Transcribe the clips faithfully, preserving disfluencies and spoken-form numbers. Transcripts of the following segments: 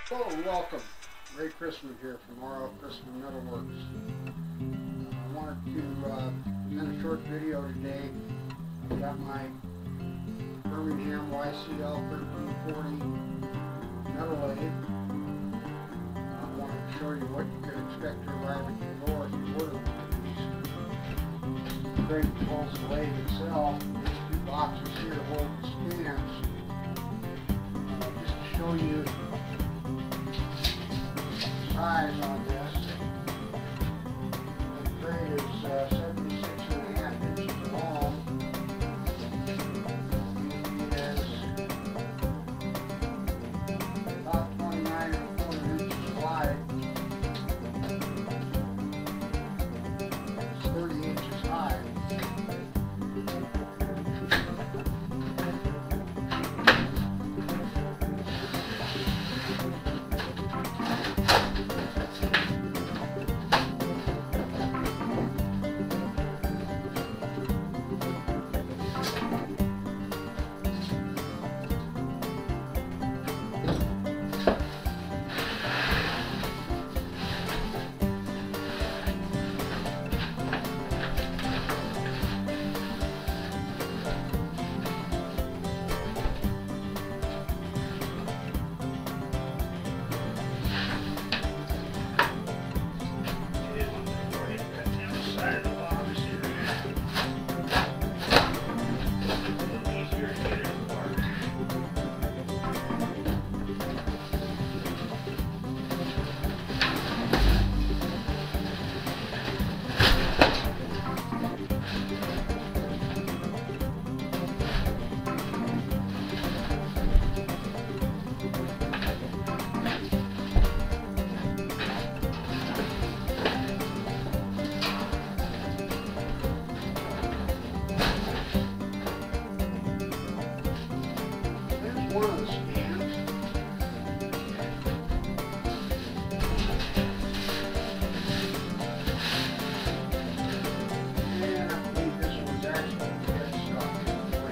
Hello and welcome. Ray Chrisman here from R L Chrisman Metal Works. Uh, I wanted to uh, present a short video today. I've got my Birmingham Y C L thirteen forty Metal Lathe. I wanted to show you what you could expect to arrive at your door if you order one of these. The crate controls the lathe itself. These two boxes here hold the stands. Uh, just to show you size on this. The crate is uh, seventy-six and a half inches long. It is about twenty-nine and a quarter inches wide. It's thirty inches high. One of the stands. And I believe this one's actually dead stock.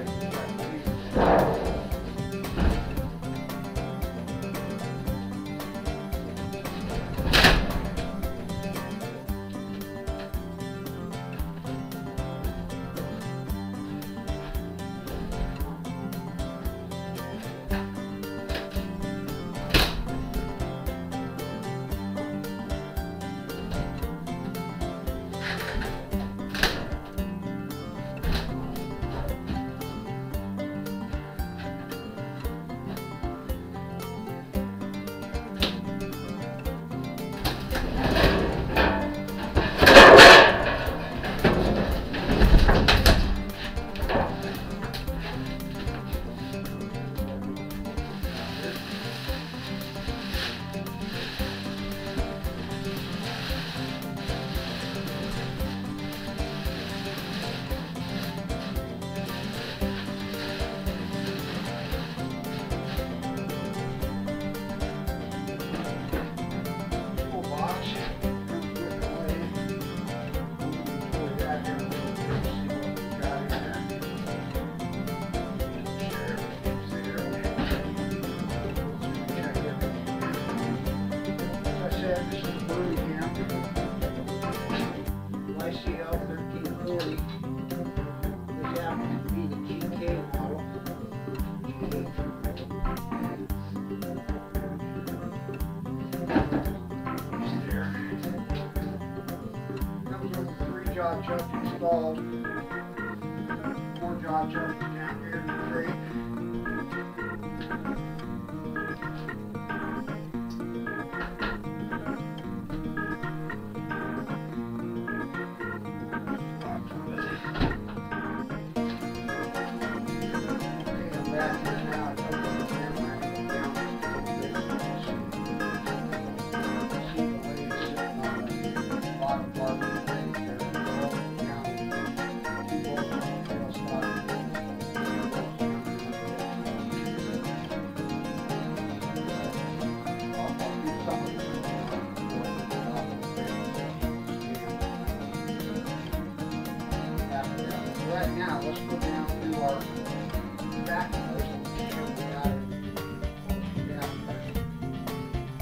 This is Birmingham Y C L thirteen forty. This happens to be the G K model. There. Comes with three jaw chucks installed. Four jaw chucks down here in the crate. Right now, let's go down to our back post and show you how to down there.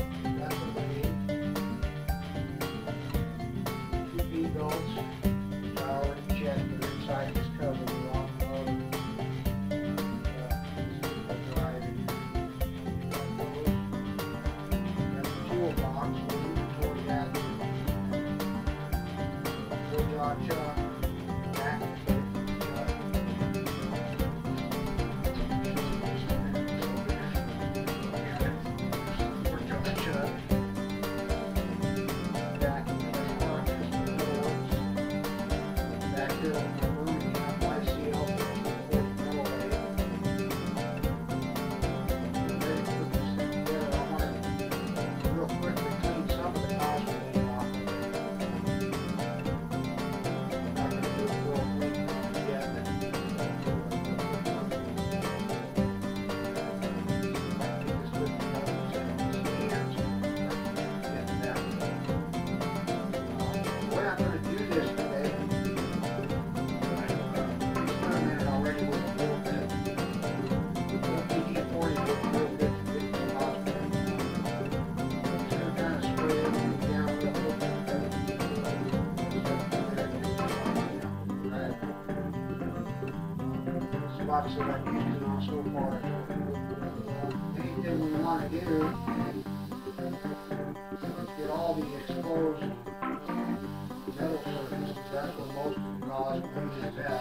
spots that I've used it on so far. Anything we want to do is get all the exposed metal surfaces. That's where most of the gauze bleed is at.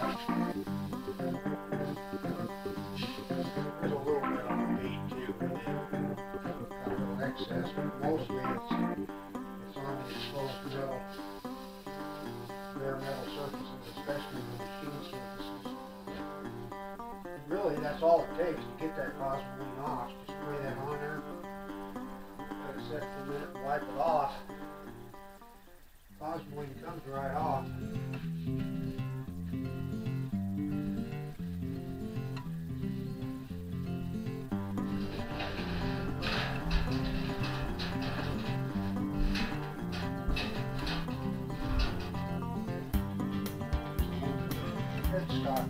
There's a little bit on the bead too, got a little excess, but mostly it's, it's on the exposed metal, bare metal surfaces, especially the machine surfaces. Really, that's all it takes to get that gauze bleed off. Just spray that on there, let it set for a minute, wipe it off. Gauze bleed comes right off. Headstock in.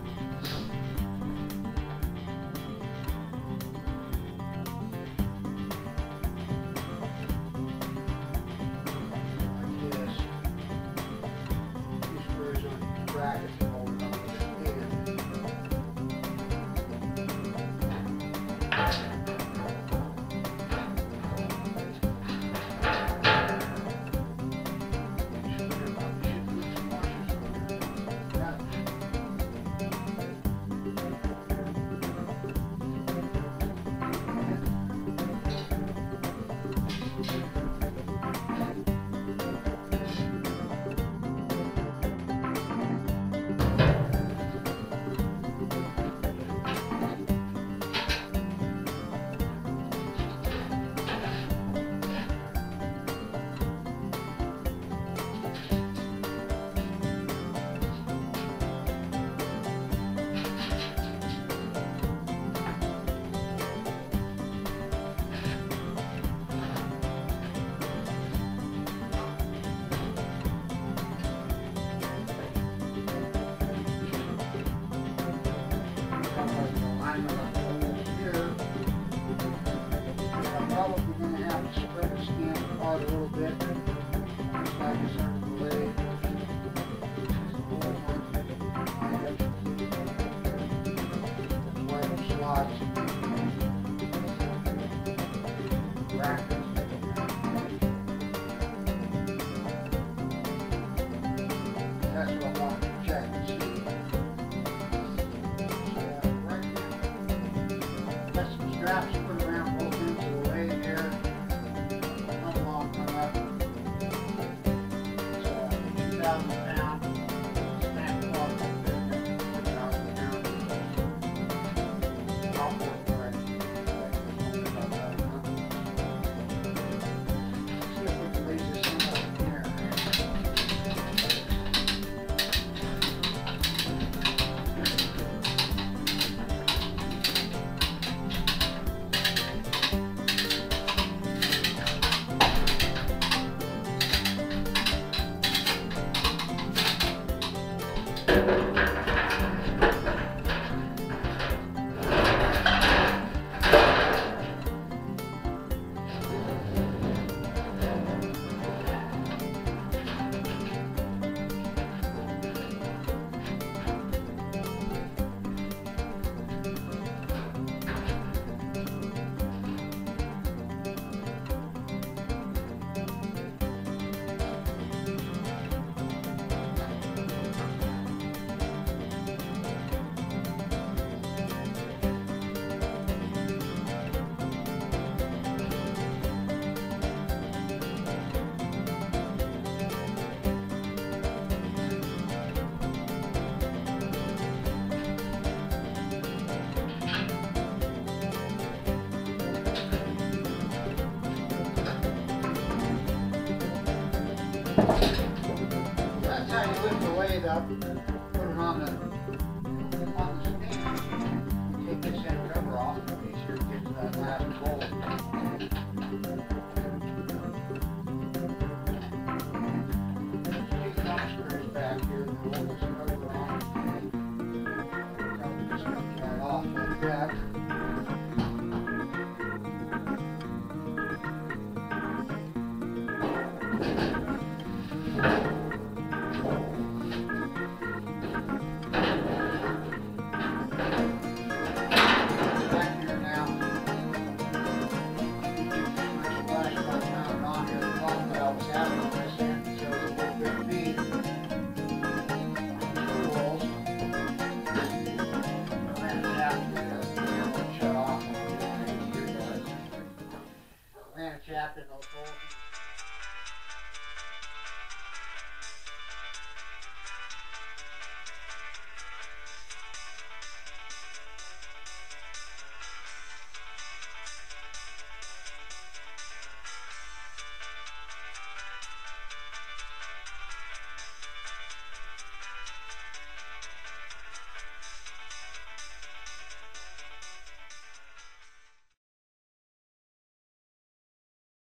Brackets and hold it on with his hand. Probably going to have to spread the skin apart a little bit, just like it's under the lathe. Wipe the slots, brackets. That's what I want to check and see. So, right now, got some straps to put around both ends of the lathe here. Come along, come up. It's uh, two thousand pound snap cloth up there. two thousand pound. I'll put it right. See if we can raise this thing up in here. That's how you lift the lathe up.